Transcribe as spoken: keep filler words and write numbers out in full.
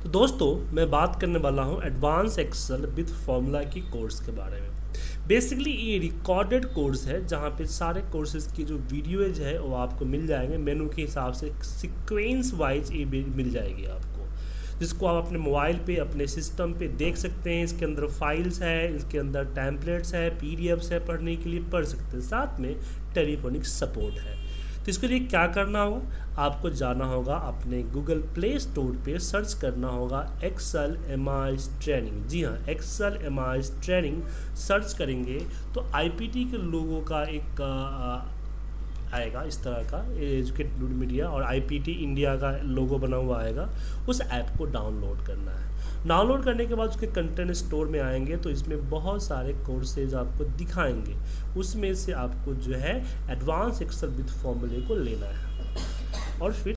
तो दोस्तों मैं बात करने वाला हूँ एडवांस एक्सेल विद फॉर्मूला की कोर्स के बारे में। बेसिकली ये रिकॉर्डेड कोर्स है जहाँ पे सारे कोर्सेज की जो वीडियोज है वो आपको मिल जाएंगे मेनू के हिसाब से, सीक्वेंस वाइज ये मिल जाएगी आपको, जिसको आप अपने मोबाइल पे अपने सिस्टम पे देख सकते हैं। इसके अंदर फाइल्स है, इसके अंदर टेम्पलेट्स है, पीडीएफ्स है, पढ़ने के लिए पढ़ सकते हैं, साथ में टेलीफोनिक सपोर्ट है। तो इसके लिए क्या करना होगा, आपको जाना होगा अपने गूगल प्ले स्टोर पे, सर्च करना होगा Excel M I S training. जी हाँ, Excel M I S training search करेंगे तो आईपीटी के लोगों का एक आ, आएगा इस तरह का, एजुकेट मीडिया और आईपीटी इंडिया का लोगो बना हुआ आएगा। उस ऐप को डाउनलोड करना है। डाउनलोड करने के बाद उसके कंटेंट स्टोर में आएंगे तो इसमें बहुत सारे कोर्सेज आपको दिखाएंगे। उसमें से आपको जो है एडवांस एक्सेल विद फॉर्मूले को लेना है और फिर